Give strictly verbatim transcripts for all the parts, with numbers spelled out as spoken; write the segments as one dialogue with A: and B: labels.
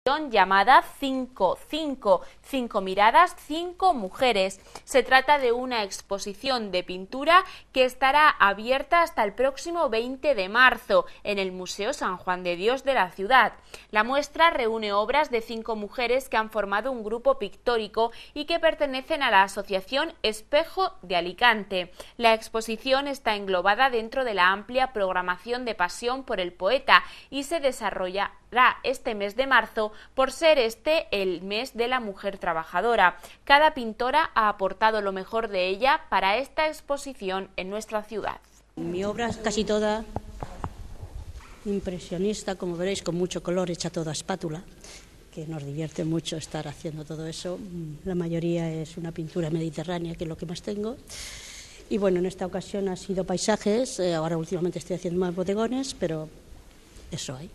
A: llamada cinco cinco, cinco miradas, cinco mujeres. Se trata de una exposición de pintura que estará abierta hasta el próximo veinte de marzo en el Museo San Juan de Dios de la ciudad. La muestra reúne obras de cinco mujeres que han formado un grupo pictórico y que pertenecen a la Asociación Espejo de Alicante. La exposición está englobada dentro de la amplia programación de Pasión por el Poeta y se desarrollará este mes de marzo por ser este el mes de la mujer trabajadora. Cada pintora ha aportado lo mejor de ella para esta exposición en nuestra ciudad.
B: Mi obra es casi toda impresionista, como veréis, con mucho color, hecha toda a espátula, que nos divierte mucho estar haciendo todo eso. La mayoría es una pintura mediterránea, que es lo que más tengo. Y bueno, en esta ocasión ha sido paisajes, eh, ahora últimamente estoy haciendo más bodegones, pero eso hay.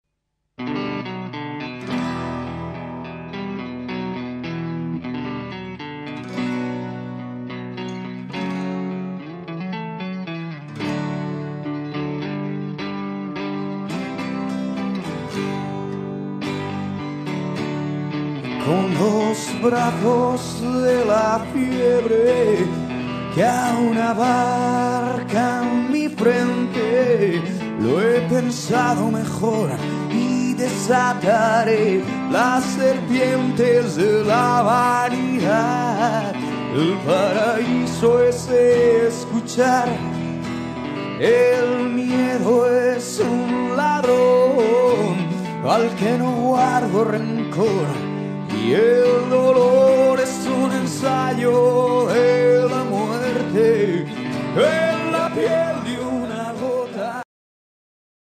C: Con los brazos de la fiebre que aún abarca mi frente, lo he pensado mejor y desataré las serpientes de la vanidad. El paraíso es escuchar, el miedo es un ladrón al que no guardo rencor. Y el dolor es un ensayo de la muerte en la piel.